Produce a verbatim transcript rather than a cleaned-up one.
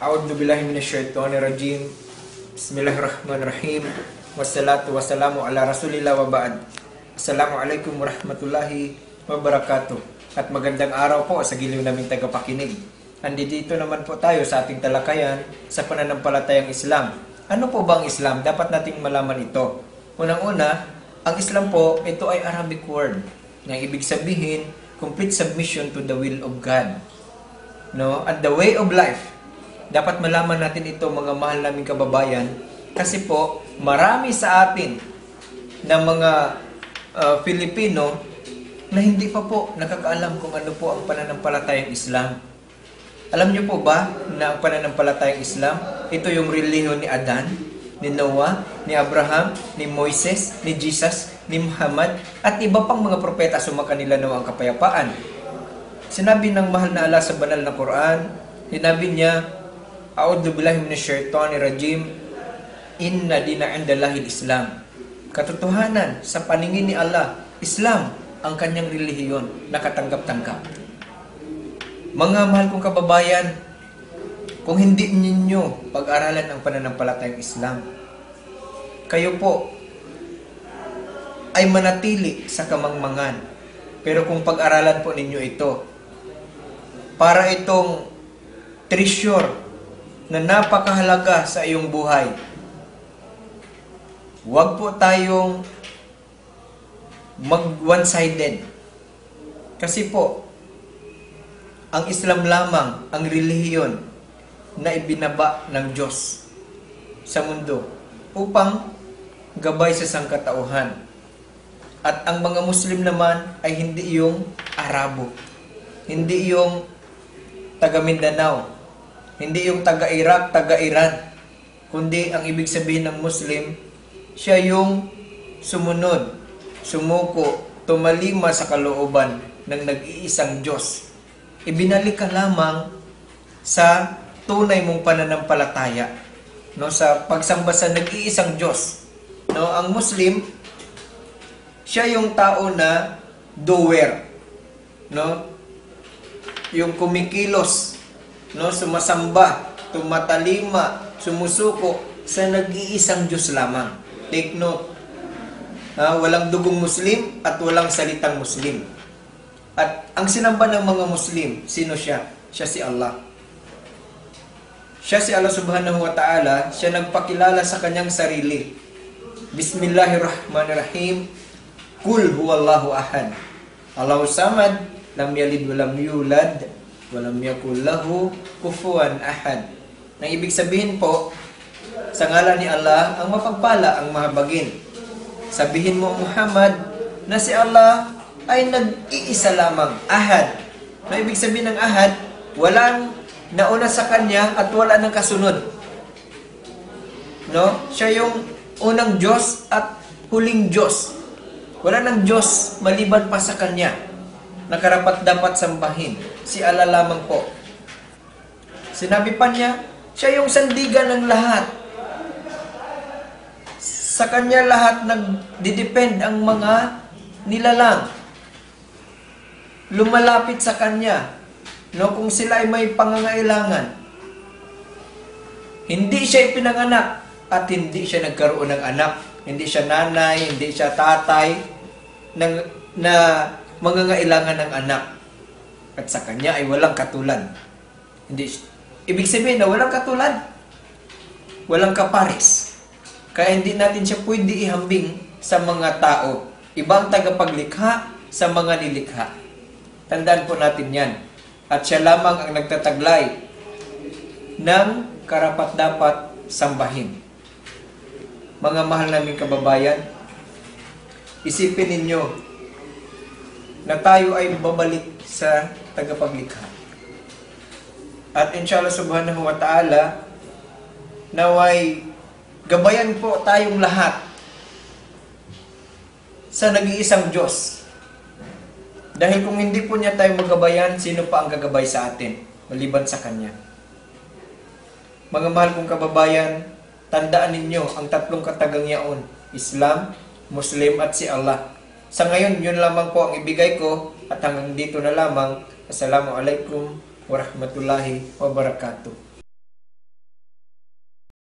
A'udzu billahi minasyaitonir rajim. Bismillahirrahmanirrahim. Wassalatu wassalamu ala Rasulillah wa ba'd. Assalamualaikum warahmatullahi wabarakatuh. At magandang araw po sa giliw naming tagapakinig. Andito naman po tayo sa ating talakayan sa pananampalatayang Islam. Ano po ba ang Islam? Dapat nating malaman ito. Unang-una, ang Islam po, ito ay Arabic word na ibig sabihin complete submission to the will of God. No? At the way of life. Dapat malaman natin ito, mga mahal naming kababayan, kasi po marami sa atin na mga uh, Filipino na hindi pa po nakakaalam kung ano po ang pananampalatayang Islam. Alam niyo po ba na ang pananampalatayang Islam, ito yung relihiyon ni Adan, ni Noah, ni Abraham, ni Moises, ni Jesus, ni Muhammad, at iba pang mga propeta sumaka nila nawa ang kapayapaan. Sinabi ng mahal na Allah sa banal na Quran, sinabi niya, A'udzu billahi minasyaitonir rajim. Inna dina 'indallahil Islam. Katotohanan sa paningin ni Allah, Islam ang kanyang relihiyon na katanggap-tanggap. Mga mahal kong kababayan, kung hindi ninyo pag-aralan ang pananampalatayang Islam, kayo po ay manatili sa kamangmangan. Pero kung pag-aralan po ninyo ito, para itong treasure na napakahalaga sa iyong buhay. Huwag po tayong mag one-sided. Kasi po, ang Islam lamang ang relihiyon na ibinaba ng Diyos sa mundo upang gabay sa sangkatauhan. At ang mga Muslim naman ay hindi yung Arabo, hindi yung taga Mindanao, hindi yung taga-Iraq, taga-Iran, kundi ang ibig sabihin ng Muslim, siya yung sumunod, sumuko, tumalima sa kalooban ng nag-iisang Diyos. Ibinalik ka lamang sa tunay mong pananampalataya, no, sa pagsamba sa nag-iisang Diyos. No, ang Muslim, siya yung tao na doer, no, yung kumikilos, no, sumasamba, tumatalima, sumusuko sa nag-iisang Diyos lamang. Take note. Ha, walang dugong Muslim at walang salitang Muslim. At ang sinamba ng mga Muslim, sino siya? Siya si Allah. Siya si Allah subhanahu wa ta'ala, siya nagpakilala sa kanyang sarili. Bismillahirrahmanirrahim. Kul huwallahu ahad. Allahu samad, lam yalid wa lam yulad, walam yakul lahu kufuwan ahad. Nang ibig sabihin po, sa ngalan ni Allah, ang mapagpala, ang mahabagin. Sabihin mo, Muhammad, na si Allah ay nag-iisa lamang, ahad. Nang ibig sabihin ng ahad, walang nauna sa kanya at wala nang kasunod. No? Siya yung unang Diyos at huling Diyos. Wala nang Diyos maliban pa sa kanya na karapat-dapat sambahin. Si Allah lamang po. Sinabi pa niya, siya yung sandigan ng lahat. Sa kanya lahat nagdidepend ang mga nilalang. Lumalapit sa kanya, no, kung sila ay may pangangailangan. Hindi siya ipinanganak at hindi siya nagkaroon ng anak. Hindi siya nanay, hindi siya tatay ng, na mangangailangan ng anak. At sa kanya ay walang katulad. Hindi, ibig sabihin na walang katulad. Walang kapares. Kaya hindi natin siya pwede ihambing sa mga tao. Ibang tagapaglikha sa mga nilikha. Tandaan po natin yan. At siya lamang ang nagtataglay ng karapat-dapat sambahin. Mga mahal naming kababayan, isipin ninyo na tayo ay babalik sa tagapaglikha. At inshallah subhanahu wa ta'ala, naway gabayan po tayong lahat sa nag-iisang Diyos. Dahil kung hindi po niya tayo magabayan, sino pa ang gagabay sa atin maliban sa Kanya? Mga mahal kong kababayan, tandaan ninyo ang tatlong katagangyaon, Islam, Muslim at si Allah. Sa ngayon, yun lamang po ang ibigay ko at hanggang dito na lamang. Assalamualaikum warahmatullahi wabarakatuh.